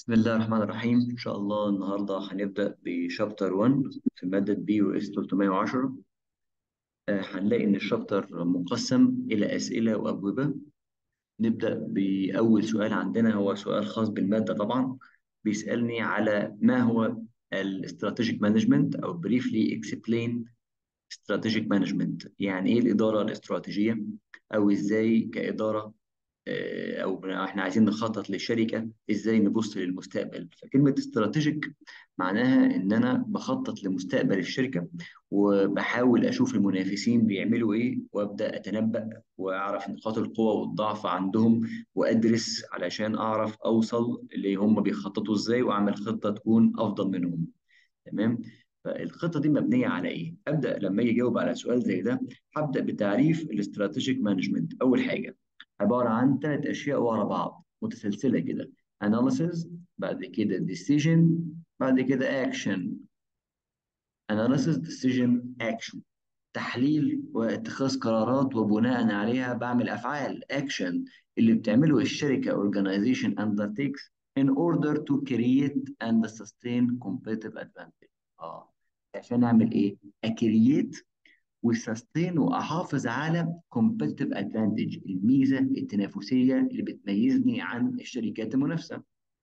بسم الله الرحمن الرحيم. إن شاء الله النهاردة هنبدأ بشابتر 1 في مادة بي و اس 310. هنلاقي إن الشابتر مقسم إلى أسئلة وأجوبة. نبدأ بأول سؤال عندنا، هو سؤال خاص بالمادة طبعا. بيسألني على ما هو الاستراتيجيك مانجمنت، أو briefly explain strategic management. يعني إيه الإدارة الاستراتيجية، أو إزاي كإدارة او احنا عايزين نخطط للشركه ازاي نبص للمستقبل. فكلمه استراتيجيك معناها ان انا بخطط لمستقبل الشركه، وبحاول اشوف المنافسين بيعملوا ايه، وابدا اتنبأ واعرف نقاط القوه والضعف عندهم، وادرس علشان اعرف اوصل اللي هم بيخططوا ازاي، واعمل خطه تكون افضل منهم. تمام. فالخطه دي مبنيه على ايه؟ ابدا لما اجي اجاوب على سؤال زي ده، هبدا بتعريف الاستراتيجيك مانجمنت. اول حاجه عباره عن ثلاث اشياء ورا بعض متسلسله كده: analysis، بعد كده decision، بعد كده action. analysis decision action. تحليل واتخاذ قرارات، وبناء عليها بعمل افعال action اللي بتعمله الشركه organization undertakes in order to create and sustain competitive advantage. اه عشان اعمل ايه؟ اكرييت وسستين واحافظ على competitive advantage، الميزه التنافسيه اللي بتميزني عن الشركات المنافسه.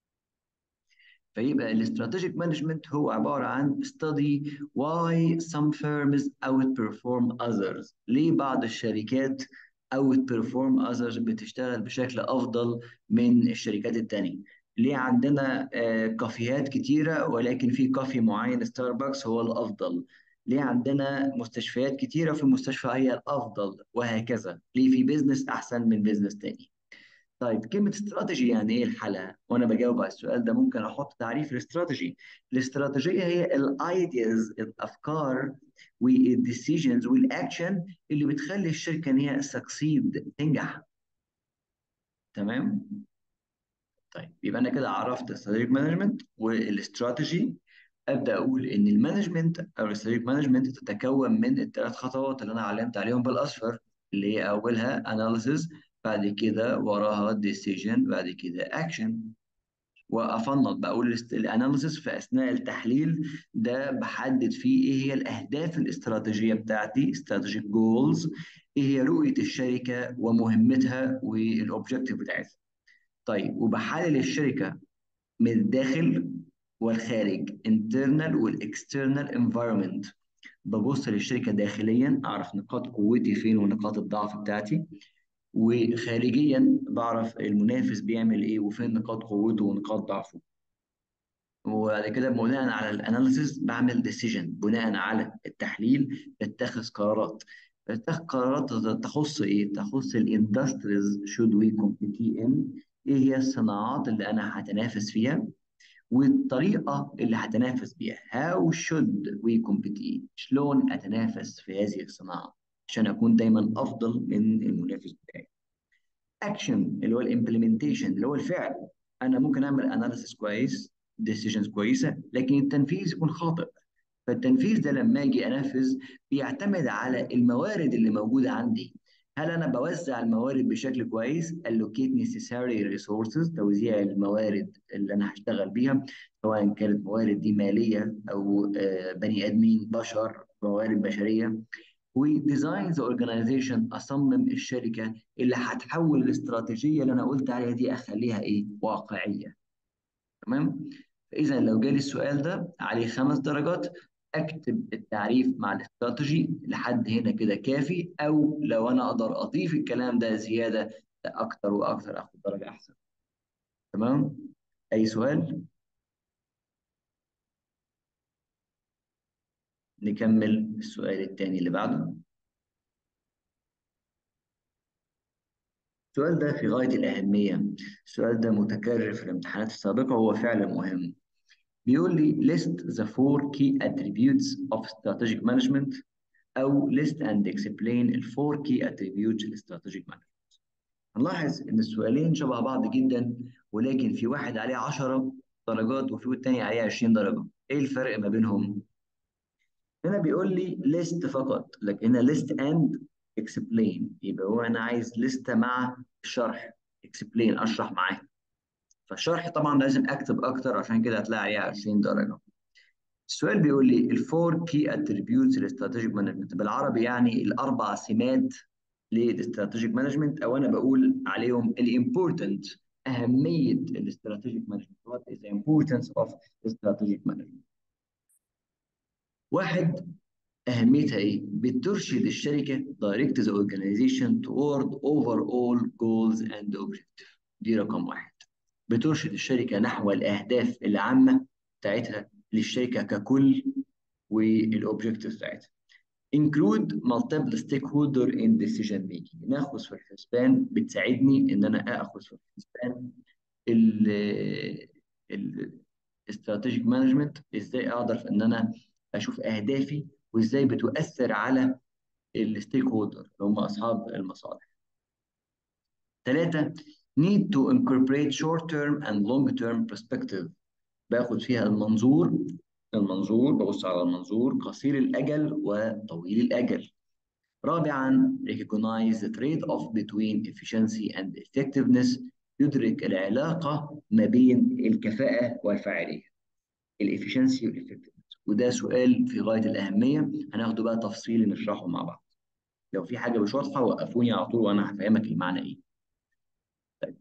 فيبقى الاستراتيجيك مانجمنت هو عباره عن study why some firms outperform others. ليه بعض الشركات outperform others، بتشتغل بشكل افضل من الشركات التانية. ليه عندنا كافيهات كتيرة ولكن في كافي معين ستاربكس هو الأفضل؟ ليه عندنا مستشفيات كتيرة في مستشفى هي الأفضل؟ وهكذا. ليه في بيزنس أحسن من بيزنس تاني؟ طيب كلمة استراتيجي يعني ايه الحالة؟ وانا بجاوب على السؤال ده ممكن احط تعريف الاستراتيجي. الاستراتيجية هي الايدياز، الافكار والديسيجنز والاكشن اللي بتخلي الشركة ان هي سكسيد، تنجح. تمام؟ طيب يبقى انا كده عرفت الاستراتيجيك مانجمنت والاستراتيجي. ابدا اقول ان المانجمنت او الاستراتيجيك مانجمنت تتكون من الثلاث خطوات اللي انا علمت عليهم بالاصفر، اللي هي اولها اناليسيس، بعد كده وراها ديسيجن، بعد كده اكشن. وافنط بقول الاناليسيس في اثناء التحليل ده بحدد فيه ايه هي الاهداف الاستراتيجيه بتاعتي، استراتيجيك جولز، ايه هي رؤيه الشركه ومهمتها والاوبجيكتيف بتاعتها. طيب وبحلل الشركه من الداخل والخارج، internal والاكسترنال environment. ببص للشركه داخليا اعرف نقاط قوتي فين ونقاط الضعف بتاعتي، وخارجيا بعرف المنافس بيعمل ايه وفين نقاط قوته ونقاط ضعفه. وبعد كده بناء على الاناليسيس بعمل ديسيجن، بناء على التحليل بتخذ قرارات. بتخذ قرارات تخص ايه؟ تخص الاندستريز شود وي كومبيت ان، ايه هي الصناعات اللي انا هتنافس فيها، والطريقه اللي هتنافس بيها. هاو شود وي كومبيت، شلون اتنافس في هذه الصناعه عشان اكون دايما افضل من المنافس بتاعي. اكشن اللي هو الامبلمنتيشن، اللي هو الفعل. انا ممكن اعمل اناليسيس كويس، ديسيجنز كويسه، لكن التنفيذ يكون خاطئ. فالتنفيذ ده لما اجي انفذ بيعتمد على الموارد اللي موجوده عندي. هل انا بوزع الموارد بشكل كويس؟ allocate necessary resources، توزيع الموارد اللي انا هشتغل بيها، سواء كانت موارد دي ماليه او بني ادمين بشر، موارد بشريه. وديزاين ذا اورجانيزيشن، اصمم الشركه اللي هتحول الاستراتيجيه اللي انا قلت عليها دي اخليها ايه؟ واقعيه. تمام. فاذا لو جالي السؤال ده عليه 5 درجات، اكتب التعريف مع الاستراتيجي لحد هنا كده كافي، او لو انا اقدر اضيف الكلام ده زياده ده اكتر واكتر اخد درجه احسن. تمام. اي سؤال؟ نكمل السؤال الثاني اللي بعده. السؤال ده في غاية الأهمية. السؤال ده متكرر في الامتحانات السابقة وهو فعلا مهم. بيقول لي list the 4 key attributes of strategic management، أو list and explain ال 4 key attributes ل strategic management. هنلاحظ إن السؤالين شبه بعض جدا، ولكن في واحد عليه 10 درجات وفي التاني عليه 20 درجة. إيه الفرق ما بينهم؟ هنا بيقول لي list فقط، لكن هنا list and explain. يبقى هو أنا عايز لستة مع الشرح، explain أشرح معاه. فالشرح طبعا لازم اكتب اكتر، عشان كده هتلاقي عليه 20 درجه. السؤال بيقول لي الفور كي اتريبيوتس للاستراتيجيك مانجمنت، بالعربي يعني الاربع سمات للاستراتيجيك مانجمنت، او انا بقول عليهم الامبورتنت، اهميه الاستراتيجيك مانجمنت. وات از امبورتنس اوف استراتيجيك مانجمنت. واحد، اهميتها ايه؟ بترشد الشركه direct the organization toward overall goals and objectives. دي رقم واحد. بترشد الشركه نحو الاهداف العامه بتاعتها للشركه ككل والاوبجكتيفز بتاعتها. include multiple stakeholder in decision making. ناخذ في الحسبان، بتساعدني ان انا اخذ في الحسبان الاستراتيجيك مانجمنت، ازاي اقدر في ان انا اشوف اهدافي، وازاي بتؤثر على الستيك هولدر اللي هم اصحاب المصالح. ثلاثة، need to incorporate short term and long term perspective. باخد فيها المنظور ببص على المنظور قصير الأجل وطويل الأجل. رابعا recognize the trade-off between efficiency and effectiveness. يدرك العلاقة ما بين الكفاءة والفاعلية، الافشنسي والeffectiveness. وده سؤال في غاية الأهمية، هناخده بقى تفصيلي نشرحه مع بعض. لو في حاجة مش واضحة وقفوني على طول وأنا هفهمك المعنى إيه. طيب.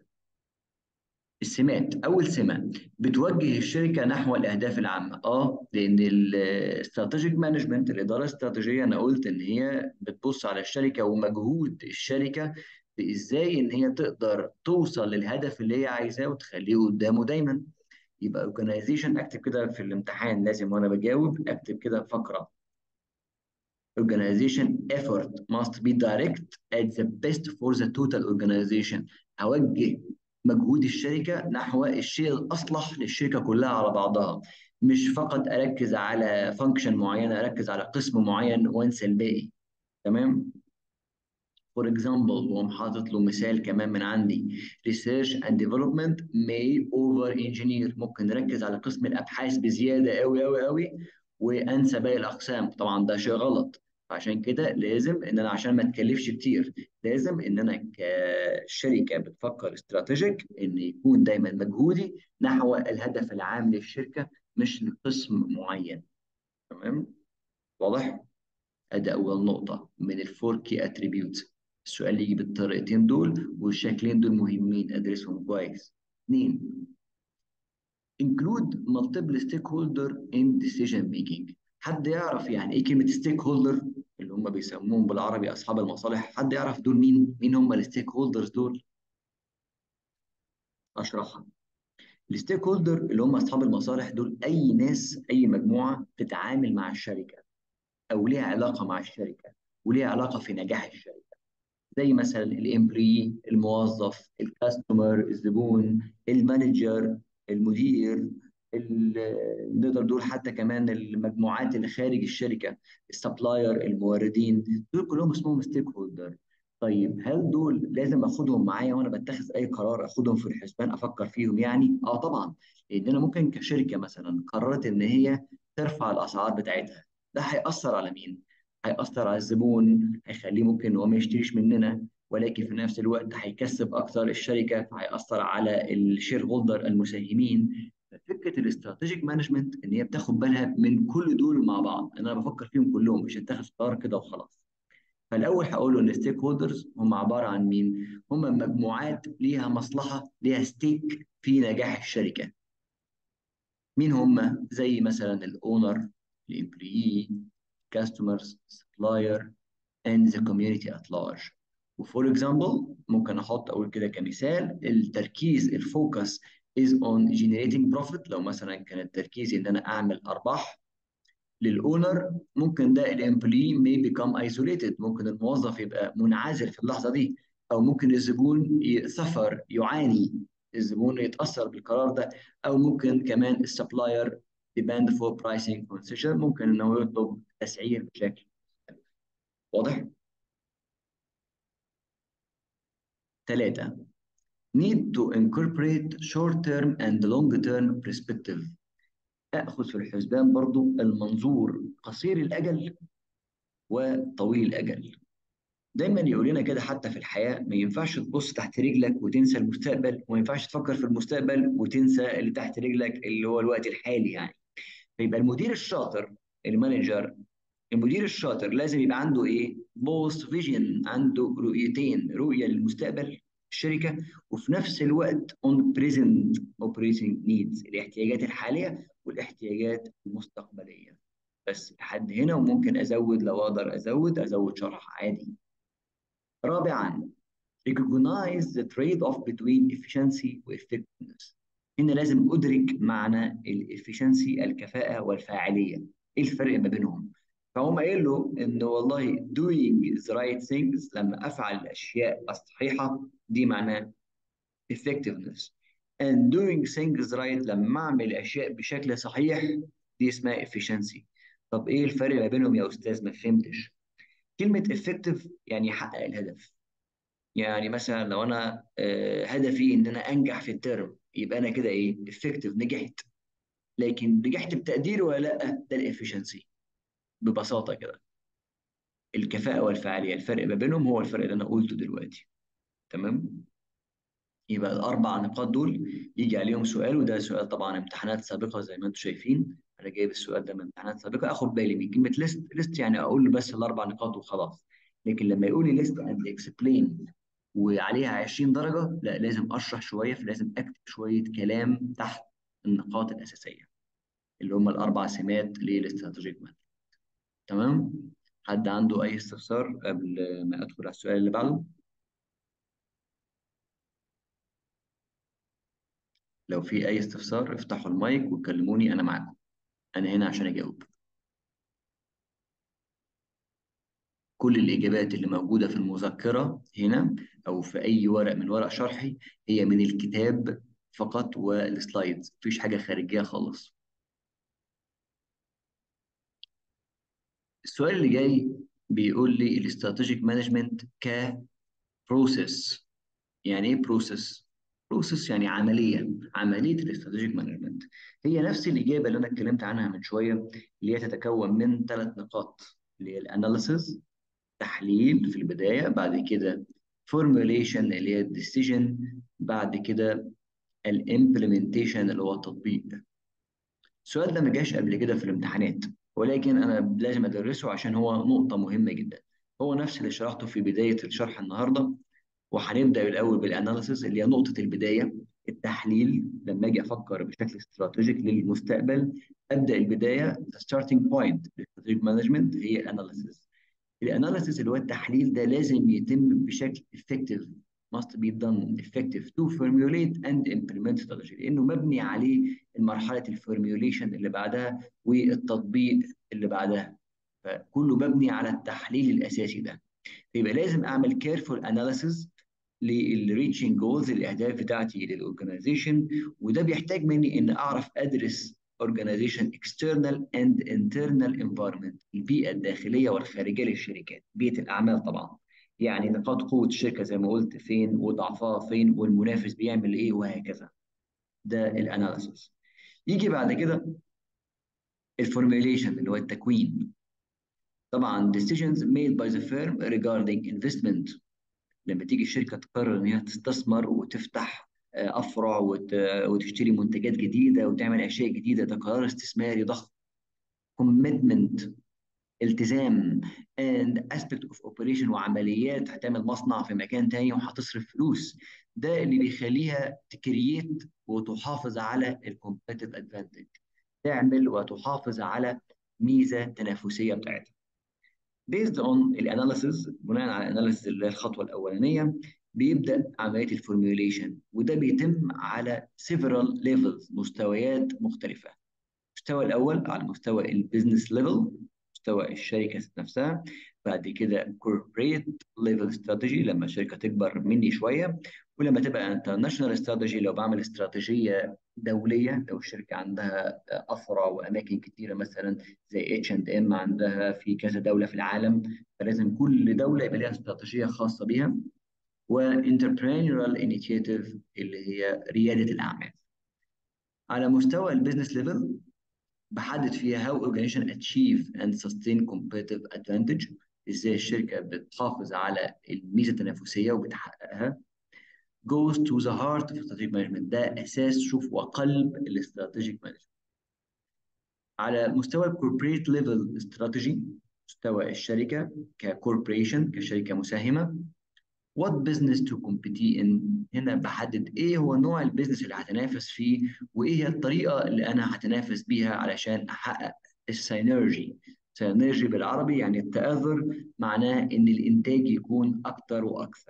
السمات، أول سمة بتوجه الشركة نحو الأهداف العامة. لأن الاستراتيجيك مانجمنت، الإدارة الاستراتيجية، أنا قلت إن هي بتبص على الشركة ومجهود الشركة في إزاي إن هي تقدر توصل للهدف اللي هي عايزاه وتخليه قدامه دايما. يبقى organization، أكتب كده في الامتحان لازم وأنا بجاوب أكتب كده فقرة: organization effort must be direct at the best for the total organization. أوجه مجهود الشركة نحو الشيء الأصلح للشركة كلها على بعضها، مش فقط أركز على فانكشن معينة، أركز على قسم معين وأنسى الباقي. تمام؟ For example، وقوم حاطط له مثال كمان من عندي: research and development may over engineer. ممكن نركز على قسم الابحاث بزياده قوي قوي قوي وانسى باقي الاقسام، طبعا ده شيء غلط. عشان كده لازم ان انا، عشان ما اتكلفش كتير، لازم ان انا كشركه بتفكر استراتيجيك ان يكون دايما مجهودي نحو الهدف العام للشركه، مش لقسم معين. تمام؟ واضح؟ ادي اول نقطه من الفور كي اتريبيوتس. السؤال يجي بالطريقتين دول، والشكلين دول مهمين ادرسهم كويس. اثنين، include multiple stakeholder in decision making. حد يعرف يعني ايه كلمه ستيك هولدر؟ اللي هم بيسموهم بالعربي اصحاب المصالح. حد يعرف دول مين هم الستيك هولدرز دول؟ اشرحها. الستيك هولدر اللي هم اصحاب المصالح دول اي ناس، اي مجموعه تتعامل مع الشركه او ليها علاقه مع الشركه وليها علاقه في نجاح الشركه. زي مثلا الامبلوي، الموظف، الكاستمر، الزبون، المانجر، المدير، نقدر نقول حتى كمان المجموعات اللي خارج الشركه، السبلاير، الموردين، دول كلهم اسمهم ستيك هولدر. طيب هل دول لازم اخدهم معايا وانا بتخذ اي قرار، اخدهم في الحسبان افكر فيهم يعني؟ طبعا. لان انا ممكن كشركه مثلا قررت ان هي ترفع الاسعار بتاعتها، ده هيأثر على مين؟ هيأثر على الزبون، هيخليه ممكن هو ما يشتريش مننا، ولكن في نفس الوقت هيكسب اكتر الشركه، فهيأثر على الشير هولدر المساهمين. فكره الاستراتيجيك مانجمنت ان هي بتاخد بالها من كل دول مع بعض، انا بفكر فيهم كلهم، مش هتاخد قرار كده وخلاص. فالاول هقول ان الستيك هولدرز هم عباره عن مين؟ هم مجموعات ليها مصلحه، ليها ستيك في نجاح الشركه. مين هم؟ زي مثلا الاونر، الامبلوي، كاستمرز، سبلاير، and the community at large. وفور اكزامبل ممكن اقول كده كمثال: التركيز، الفوكس is on generating profit. لو مثلا كان التركيز ان انا اعمل ارباح. للاونر ممكن ده الامبلوي may become isolated، ممكن الموظف يبقى منعزل في اللحظه دي، او ممكن الزبون يسفر يعاني، الزبون يتاثر بالقرار ده، او ممكن كمان السبلاير demand for pricing concession، ممكن انه يطلب تسعير بشكل واضح. ثلاثة، need to incorporate short term and long term perspective. أخذ في الحسبان برضو المنظور قصير الأجل وطويل الأجل. دايما يقول لنا كده حتى في الحياه، ما ينفعش تبص تحت رجلك وتنسى المستقبل، وما ينفعش تفكر في المستقبل وتنسى اللي تحت رجلك اللي هو الوقت الحالي يعني. فيبقى المدير الشاطر، المانجر، المدير الشاطر لازم يبقى عنده ايه؟ بوست فيجن، عنده رؤيتين، رؤيه للمستقبل الشركه، وفي نفس الوقت اون بريزنت اوبريتنج نيدز، الاحتياجات الحاليه والاحتياجات المستقبليه. بس لحد هنا، وممكن ازود لو اقدر ازود شرح عادي. رابعا، recognize the trade-off between efficiency و effectiveness. هنا لازم أدرك معنى الافشنسي، الكفاءة والفاعلية. إيه الفرق ما بينهم؟ فهم قايل له إن والله doing the right things، لما أفعل الأشياء الصحيحة دي معناه effectiveness. And doing things right، لما أعمل الأشياء بشكل صحيح دي اسمها efficiency. طب إيه الفرق ما بينهم يا أستاذ؟ ما فهمتش. كلمة effective يعني يحقق الهدف. يعني مثلا لو انا هدفي ان انا انجح في الترم، يبقى انا كده ايه؟ افكتيف، نجحت. لكن نجحت بتقدير ولا لا؟ ده الافشنسي. ببساطه كده، الكفاءه والفعاليه الفرق ما بينهم هو الفرق اللي انا قلته دلوقتي. تمام. يبقى الاربع نقاط دول يجي عليهم سؤال، وده سؤال طبعا امتحانات سابقه زي ما انتم شايفين. انا جايب السؤال ده من امتحانات سابقه. اخد بالي من كلمه ليست. ليست يعني اقول له بس الاربع نقاط وخلاص. لكن لما يقول لي ليست اند اكسبلين وعليها 20 درجه، لا، لازم اشرح شويه، فلازم اكتب شويه كلام تحت النقاط الاساسيه اللي هم الاربع سمات للاستراتيجيك مان. تمام. حد عنده اي استفسار قبل ما ادخل على السؤال اللي بعده؟ لو في اي استفسار افتحوا المايك وكلموني، انا معاكم. أنا هنا عشان أجاوب. كل الإجابات اللي موجودة في المذكرة هنا أو في أي ورق من ورق شرحي هي من الكتاب فقط، والسلايدز مفيش حاجة خارجية خالص. السؤال اللي جاي بيقول لي الاستراتيجيك مانجمنت كبروسيس. يعني إيه بروسيس؟ بروسيس يعني عملية. عملية الاستراتيجيك مانجمنت هي نفس الإجابة اللي أنا اتكلمت عنها من شوية، اللي هي تتكون من ثلاث نقاط، اللي هي الأناليسز، تحليل في البداية، بعد كده formulation اللي هي الديسيجن، بعد كده الامبلمنتيشن اللي هو التطبيق. السؤال ده ما جاش قبل كده في الامتحانات، ولكن انا لازم ادرسه عشان هو نقطة مهمة جدا. هو نفس اللي شرحته في بداية الشرح النهاردة. وهنبدأ الأول بالأناليسيس اللي هي نقطة البداية، التحليل. لما أجي أفكر بشكل استراتيجيك للمستقبل، أبدأ البداية starting point للستراتيجيك مانجمنت هي الأناليسيس. الاناليسيس اللي هو التحليل ده لازم يتم بشكل effective، must be done effective to formulate and implement strategy، لانه مبني عليه مرحله الفورميوليشن اللي بعدها والتطبيق اللي بعدها. فكله مبني على التحليل الاساسي ده. يبقى لازم اعمل careful analysis للريتشنج جولز، الاهداف بتاعتي للاورجنايزيشن. وده بيحتاج مني ان اعرف ادرس organization external and internal environment، البيئه الداخليه والخارجيه للشركات، بيئه الاعمال طبعا. يعني نقاط قوه الشركه زي ما قلت فين، وضعفها فين، والمنافس بيعمل ايه، وهكذا. ده الاناليسيس. يجي بعد كده الفورميوليشن اللي هو التكوين. طبعا decisions made by the firm regarding investment. لما تيجي الشركه تقرر ان هي تستثمر وتفتح افرع وتشتري منتجات جديده وتعمل اشياء جديده، ده قرار استثماري ضخم. commitment، التزام. and aspect of operation، وعمليات هتعمل مصنع في مكان تاني وهتصرف فلوس. ده اللي بيخليها تكريت وتحافظ على الكومبetitive ادفانتج، تعمل وتحافظ على ميزه تنافسيه بتاعتها. based on الاناليسز، بناء على الاناليسز اللي هي الخطوه الاولانيه، بيبدا عمليه الفورميوليشن، وده بيتم على several levels، مستويات مختلفه. المستوى الاول على مستوى البيزنس ليفل، مستوى الشركه نفسها. بعد كده corporate level strategy لما الشركه تكبر مني شويه. ولما تبقى international strategy لو بعمل استراتيجيه دوليه، لو الشركه عندها افرع واماكن كتيره، مثلا زي H&M عندها في كذا دوله في العالم، فلازم كل دوله يبقى لها استراتيجيه خاصه بيها. وانتربرينورال انيشيتيف اللي هي رياده الاعمال. على مستوى البيزنس ليفل بحدد فيها how organization achieve and sustain competitive advantage. ازاي الشركه بتحافظ على الميزه التنافسيه وبتحققها. goes to the heart of strategic management، ده اساس شوف وقلب الاستراتيجيك مانجمنت. على مستوى الكوربريت ليفل استراتيجي، مستوى الشركه ككوربريشن كشركه مساهمه. what business to compete in، هنا بحدد ايه هو نوع البيزنس اللي هتنافس فيه، وايه هي الطريقه اللي انا هتنافس بيها علشان احقق السينرجي. سينرجي بالعربي يعني التآزر، معناه ان الانتاج يكون اكتر واكثر.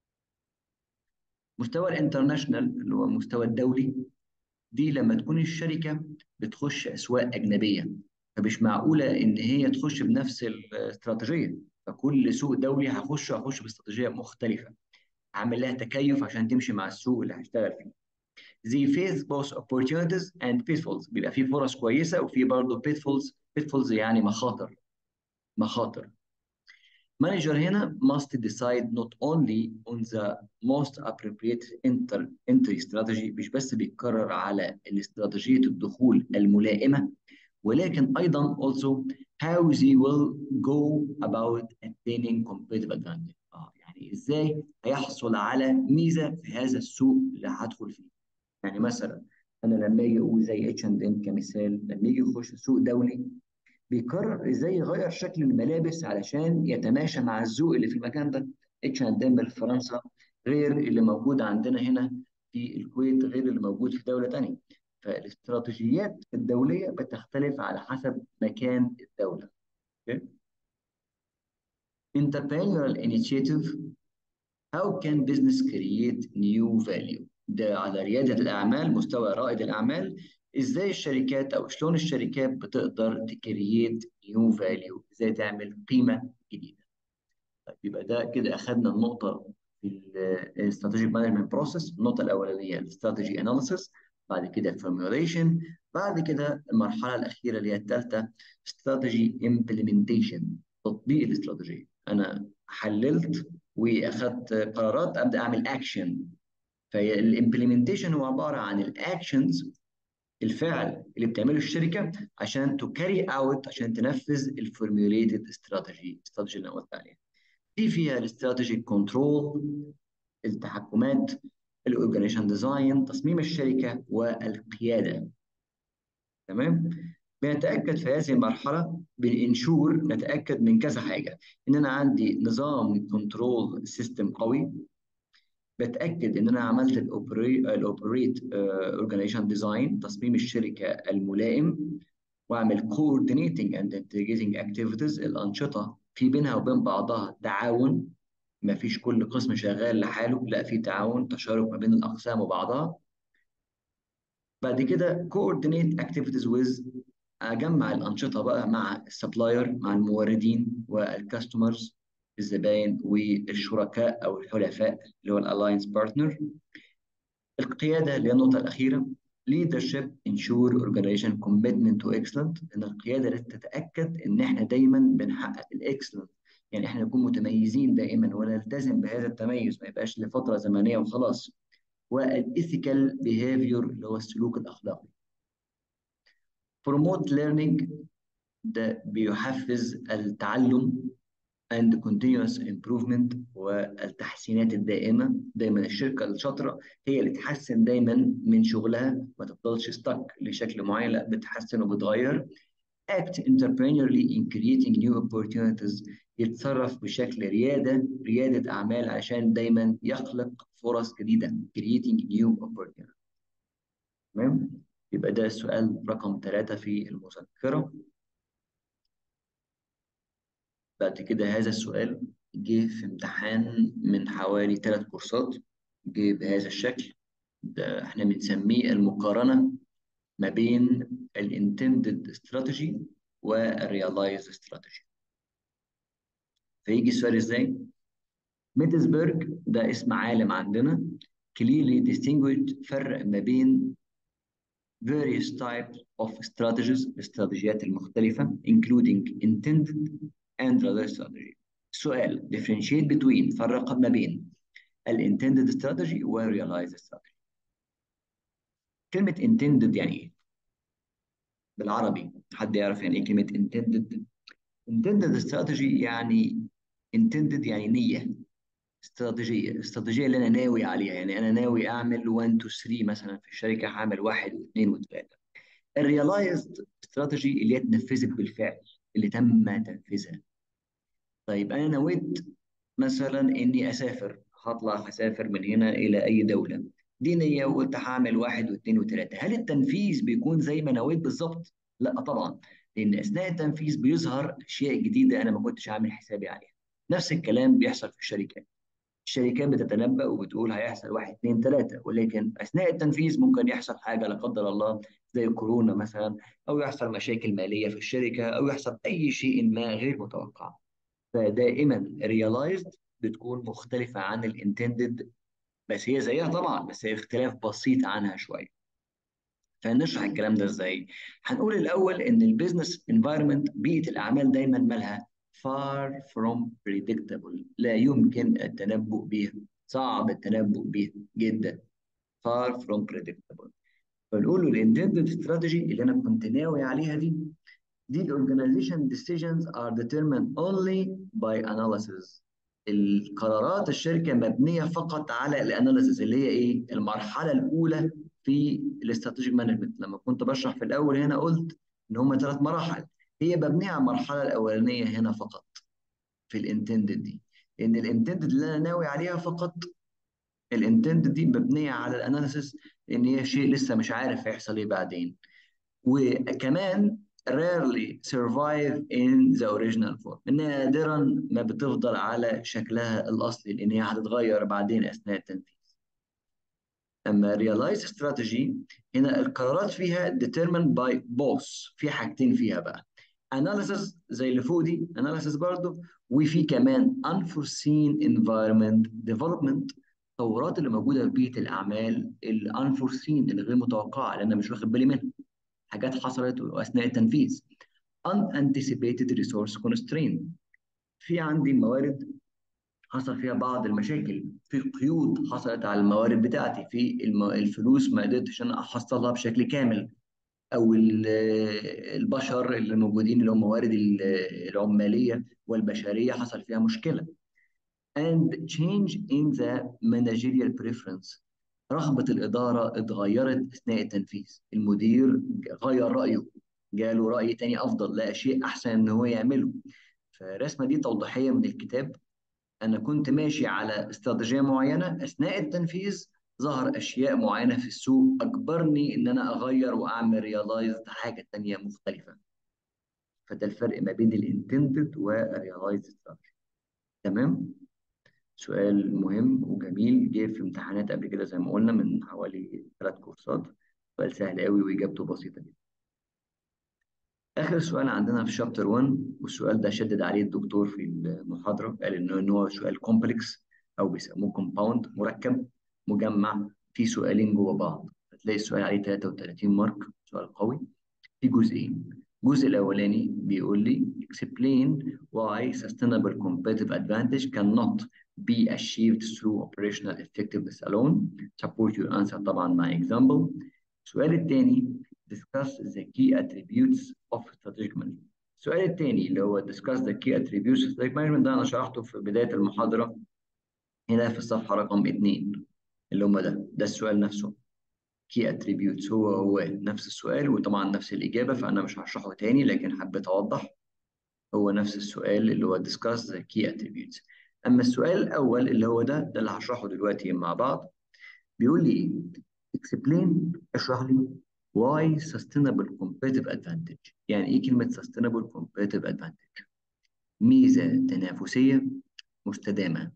مستوى الانترناشنال اللي هو المستوى الدولي، دي لما تكون الشركه بتخش اسواق اجنبيه، فمش معقوله ان هي تخش بنفس الاستراتيجيه، فكل سوق دولي هخش باستراتيجيه مختلفه، عامل لها تكيف عشان تمشي مع السوق اللي هشتغل فيه. زي face both opportunities and pitfalls، بيبقى في فرص كويسه وفي برضه pitfalls. pitfalls يعني مخاطر. مانجر هنا must decide not only on the most appropriate entry strategy، مش بس بيتكرر على الاستراتيجية الدخول الملائمة، ولكن أيضا also how they will go about attaining competitive advantage. يعني إزاي هيحصل على ميزة في هذا السوق اللي هدخل فيه. يعني مثلا أنا لما أجي أقول زي H&M كمثال، لما يجي يخش سوق دولي بيقرر ازاي يغير شكل الملابس علشان يتماشى مع الذوق اللي في المكان ده. اتش اند ام في فرنسا غير اللي موجود عندنا هنا في الكويت، غير اللي موجود في دولة تانية. فالاستراتيجيات الدولية بتختلف على حسب مكان الدولة. Okay. Entrepreneurial initiative. How can business create new value؟ ده على ريادة الأعمال، مستوى رائد الأعمال. إزاي الشركات أو شلون الشركات بتقدر تكريت نيو فاليو، إزاي تعمل قيمة جديدة. طيب يبقى ده كده أخذنا النقطة في الاستراتيجيك مانجمنت بروسيس. النقطة الأولانية الاستراتيجي اناليسيس، بعد كده الفورميوليشن، بعد كده المرحلة الأخيرة اللي هي الثالثة استراتيجي امبلمنتيشن، تطبيق الاستراتيجية. أنا حللت واخدت قرارات، ابدا اعمل اكشن. فالامبلمنتيشن هو عباره عن الاكشنز، الفعل اللي بتعمله الشركه عشان تو كاري اوت، عشان تنفذ الفورميوليتد استراتيجي اللي انا قلت عليها. دي فيها الاستراتيجي كنترول، التحكمات، الاورجانيزيشن ديزاين، تصميم الشركه، والقياده. تمام. بنتاكد في هذه المرحله بننشور، نتاكد من كذا حاجه: ان انا عندي نظام كنترول سيستم قوي، بتاكد ان انا عملت الاوبريت اورجانيزيشن ديزاين، تصميم الشركه الملائم، واعمل coordinating and integrating activities، الانشطه في بينها وبين بعضها تعاون، ما فيش كل قسم شغال لحاله، لا في تعاون تشارك ما بين الاقسام وبعضها. بعد كده coordinate activities with، اجمع الانشطه بقى مع السبلاير، مع الموردين والكاستمرز، الزباين والشركاء او الحلفاء اللي هو الالاينس بارتنر. القيادة اللي هي النقطة الأخيرة leadership ensure organization commitment to excellence، إن القيادة لازم تتأكد إن إحنا دايما بنحقق الإكسلنت، يعني إحنا نكون متميزين دائما ونلتزم بهذا التميز، ما يبقاش لفترة زمنية وخلاص. والإيثيكال behavior اللي هو السلوك الأخلاقي. promote learning، ده بيحفز التعلم and continuous improvement، والتحسينات الدائمة. دايما الشركة الشاطرة هي اللي تحسن دايما من شغلها، ما تفضلش ستك لشكل معين، لا بتحسن وبتغير. act entrepreneurially in creating new opportunities، يتصرف بشكل ريادة أعمال عشان دايما يخلق فرص جديدة، creating new opportunities. تمام. يبقى ده السؤال رقم 3 في المذكرة. بعد كده هذا السؤال جه في امتحان من حوالي 3 كورسات، جه بهذا الشكل. ده احنا بنسميه المقارنة ما بين الانتندد استراتيجي والريلايز استراتيجي. فيجي السؤال ازاي؟ ميتسبرج ده اسم عالم عندنا، clearly distinguished، فرق ما بين various types of strategies، الاستراتيجيات المختلفة including intended and realized strategy. السؤال differentiate between، فرق ما بين الintended strategy والrealized strategy. كلمة intended يعني ايه؟ بالعربي حد يعرف يعني ايه كلمة intended؟ intended strategy يعني intended يعني نية، استراتيجية اللي أنا ناوي عليها، يعني أنا ناوي أعمل 1 2 3 مثلا في الشركة، هعمل واحد واثنين وثلاثة. الريلايزد استراتيجي اللي هي اتنفذت بالفعل، اللي تم تنفيذها. طيب أنا نويت مثلا إني أسافر، هسافر من هنا إلى أي دولة، دي نية وقلت هعمل واحد واثنين وثلاثة. هل التنفيذ بيكون زي ما نويت بالظبط؟ لا طبعا، لأن أثناء التنفيذ بيظهر أشياء جديدة أنا ما كنتش عامل حسابي عليها. نفس الكلام بيحصل في الشركات. الشركات بتتنبأ وبتقول هيحصل واحد اثنين ثلاثة، ولكن أثناء التنفيذ ممكن يحصل حاجة لا قدر الله، زي كورونا مثلا، أو يحصل مشاكل مالية في الشركة، أو يحصل أي شيء ما غير متوقع. فدائما realized بتكون مختلفة عن الانتندد، بس هي زيها طبعا، بس هي اختلاف بسيط عنها شوية. فنشرح الكلام ده ازاي؟ هنقول الأول إن البيزنس environment، بيئة الأعمال دايما مالها far from predictable، لا يمكن التنبؤ بها، صعب التنبؤ بها جدا، far from predictable. فنقول له الانتندد استراتيجي اللي أنا كنت ناوي عليها دي ال organization decisions are determined only by analysis. القرارات الشركة مبنية فقط على الاناليسيس، اللي هي ايه؟ المرحلة الأولى في الاستراتيجيك مانجمنت. لما كنت بشرح في الأول هنا قلت إن هم ثلاث مراحل، هي مبنية على المرحلة الأولانية هنا فقط في الانتندد دي. لأن الانتندد اللي أنا ناوي عليها فقط، الانتندد دي مبنية على الاناليسيس، إن هي شيء لسه مش عارف هيحصل إيه بعدين. وكمان rarely survive in the original form، نادرا ما بتفضل على شكلها الأصلي، لأن هي هتتغير بعدين أثناء التنفيذ. أما realize strategy، هنا القرارات فيها determined by both، في حاجتين فيها بقى: analysis زي اللي فوق دي analysis برضو، وفي كمان unforeseen environment development، التطورات اللي موجودة في بيئة الأعمال ال unforeseen اللي غير متوقعة اللي أنا مش واخد بالي منها، حاجات حصلت أثناء التنفيذ. unanticipated resource constraint، في عندي موارد حصل فيها بعض المشاكل، في قيود حصلت على الموارد بتاعتي، في الفلوس ما قدرتش انا احصلها بشكل كامل، او البشر اللي موجودين اللي هم موارد العماليه والبشريه حصل فيها مشكله. and change in the managerial preference، رغبة الإدارة اتغيرت أثناء التنفيذ، المدير غير رأيه، جاله رأي تاني أفضل، لقى شيء أحسن إن هو يعمله. فالرسمة دي توضيحية من الكتاب. أنا كنت ماشي على استراتيجية معينة، أثناء التنفيذ ظهر أشياء معينة في السوق أجبرني إن أنا أغير وأعمل ريلايز حاجة تانية مختلفة. فده الفرق ما بين الانتندد والريلايز. تمام. سؤال مهم وجميل، جه في امتحانات قبل كده زي ما قلنا من حوالي 3 كورسات، سؤال سهل قوي وإجابته بسيطة جدا. آخر سؤال عندنا في شابتر 1، والسؤال ده شدد عليه الدكتور في المحاضرة، قال إن هو سؤال كومبلكس، أو بيسموه كومباوند، مركب مجمع في سؤالين جوه بعض. هتلاقي السؤال عليه 33 مارك، سؤال قوي في جزئين. الجزء الأولاني بيقول لي explain why sustainable competitive advantage cannot be achieved through operational effectiveness alone. Support your answer طبعا مع example. السؤال الثاني discuss the key attributes of strategic management. السؤال الثاني اللي هو discuss the key attributes of strategic management ده أنا شرحته في بداية المحاضرة هنا في الصفحة رقم 2، اللي هم ده السؤال نفسه. key attributes هو نفس السؤال وطبعا نفس الإجابة، فأنا مش هشرحه تاني، لكن حبيت أوضح هو نفس السؤال اللي هو discuss the key attributes. أما السؤال الأول اللي هو ده اللي هشرحه دلوقتي مع بعض، بيقول لي إيه؟ explain، اشرح لي why sustainable competitive advantage. يعني إيه كلمة sustainable competitive advantage؟ ميزة تنافسية مستدامة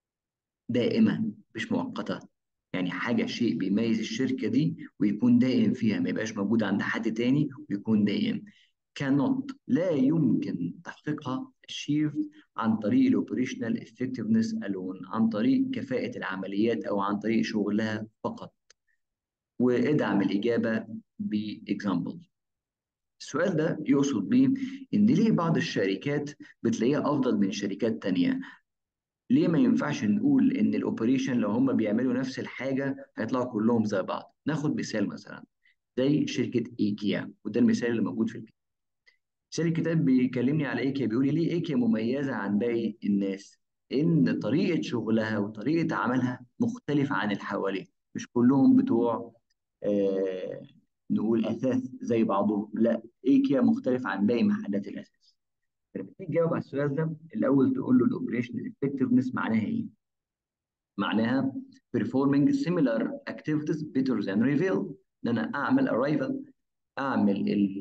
دائمة مش مؤقتة، يعني حاجة شيء بيميز الشركة دي ويكون دائم فيها، ما يبقاش موجود عند حد تاني ويكون دائم. cannot، لا يمكن تحقيقها achieved عن طريق الاوبريشنال effectiveness alone، عن طريق كفاءة العمليات أو عن طريق شغلها فقط. وادعم الإجابة بإكزامبل. السؤال ده يقصد بيه إن ليه بعض الشركات بتلاقيها أفضل من شركات تانية؟ ليه ما ينفعش نقول ان الاوبريشن لو هم بيعملوا نفس الحاجه هيطلعوا كلهم زي بعض؟ ناخد مثال مثلا زي شركه ايكيا، وده المثال اللي موجود في الفيديو. سير الكتاب بيكلمني على ايكيا، بيقول لي ليه ايكيا مميزه عن باقي الناس؟ ان طريقه شغلها وطريقه عملها مختلفه عن اللي حواليه. مش كلهم بتوع آه نقول اثاث زي بعضهم، لا، ايكيا مختلف عن باقي محلات الاثاث. لما تيجي تجاوب على السؤال ده، الاول تقول له الاوبريشن افكتفنس معناها ايه؟ معناها performing similar activities better than rival، ان انا اعمل arrival، اعمل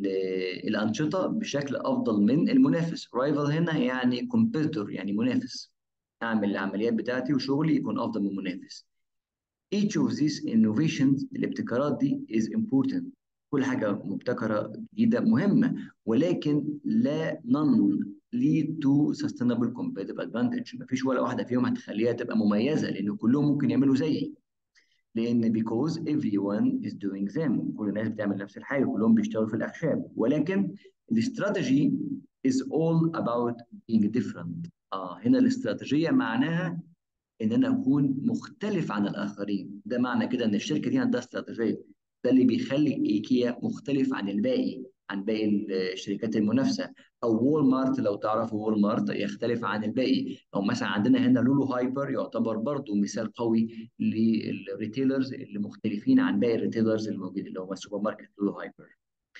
الانشطه بشكل افضل من المنافس. رايفل هنا يعني كومبيتور، يعني منافس. اعمل العمليات بتاعتي وشغلي يكون افضل من المنافس. each of these innovations، الابتكارات دي is important. كل حاجه مبتكره جديده مهمه، ولكن لا none lead to sustainable competitive advantage. مفيش ولا واحده فيهم هتخليها تبقى مميزه، لان كلهم ممكن يعملوا زيي. لان because everyone is doing them، كل الناس بتعمل نفس الحاجه، كلهم بيشتغلوا في الاخشاب. ولكن الاستراتيجي is all about being different. هنا الاستراتيجيه معناها ان انا اكون مختلف عن الاخرين. ده معنى كده ان الشركه دي عندها استراتيجيه. ده اللي بيخلي ايكيا مختلف عن الباقي، عن باقي الشركات المنافسه. او وول مارت، لو تعرفوا وول مارت، يختلف عن الباقي. او مثلا عندنا هنا لولو هايبر، يعتبر برضو مثال قوي للريتيلرز اللي مختلفين عن باقي الريتيلرز الموجودين، اللي هم السوبر ماركت لولو هايبر.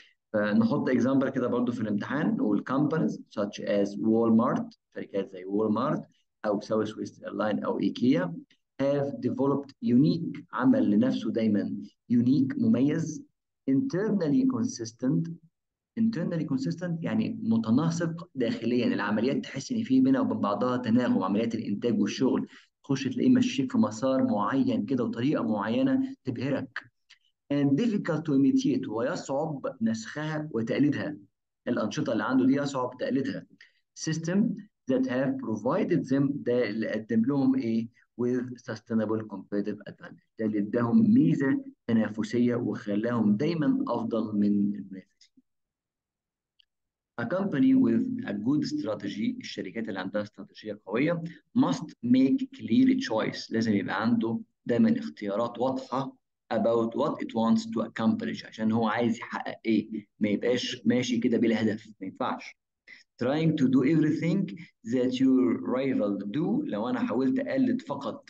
فنحط اكزامبل كده برضو في الامتحان، نقول companies such as Walmart، شركات زي وول مارت او ساوث ويست ايرلاين او ايكيا have developed unique، عمل لنفسه دايما unique، مميز. internally consistent، internally consistent يعني متناسق داخليا. العمليات تحس ان في بينها وبين بعضها تناغم، عمليات الانتاج والشغل تخش تلاقيه ماشيين في مسار معين كده وطريقه معينه تبهرك. and difficult to imitate، ويصعب نسخها وتقليدها. الأنشطة اللي عنده دي يصعب تقليدها. system that have provided them، ده اللي قدم لهم إيه؟ with sustainable competitive advantage، ده اللي اداهم ميزة تنافسية وخلاهم دايما أفضل من المنافسين. A company with a good strategy، الشركات اللي عندها استراتيجية قوية must make clear choice، لازم يبقى عنده دايما اختيارات واضحة about what it wants to accomplish، عشان هو عايز يحقق ايه. ما يبقاش ماشي كده بلا هدف، ما ينفعش. trying to do everything that your rival do، لو انا حاولت اقلد فقط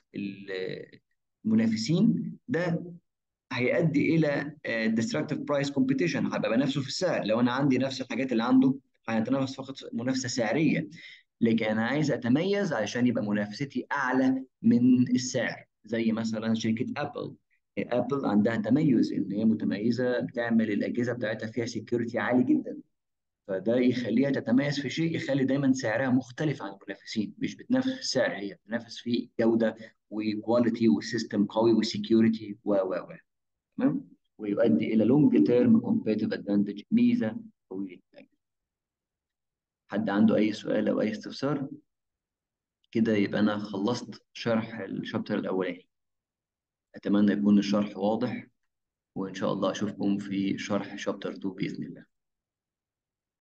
المنافسين، ده هيؤدي الى destructive price competition، هبقى بنافسه في السعر. لو انا عندي نفس الحاجات اللي عنده هنتنافس فقط منافسه سعريه. لكن انا عايز اتميز علشان يبقى منافستي اعلى من السعر. زي مثلا شركه ابل. ابل عندها تميز ان هي متميزه، بتعمل الاجهزه بتاعتها فيها سكيورتي عالي جدا. فده يخليها تتميز في شيء يخلي دايما سعرها مختلف عن المنافسين. مش بتنافس في السعر، هي بتنافس في جوده وكواليتي وسيستم قوي وسكيورتي و تمام، ويؤدي الى لونج تيرم كومبيتيف ادفانتج، ميزه طويله الاجل. حد عنده اي سؤال او اي استفسار؟ كده يبقى انا خلصت شرح الشابتر الاولاني. اتمنى يكون الشرح واضح، وان شاء الله اشوفكم في شرح شابتر 2 باذن الله.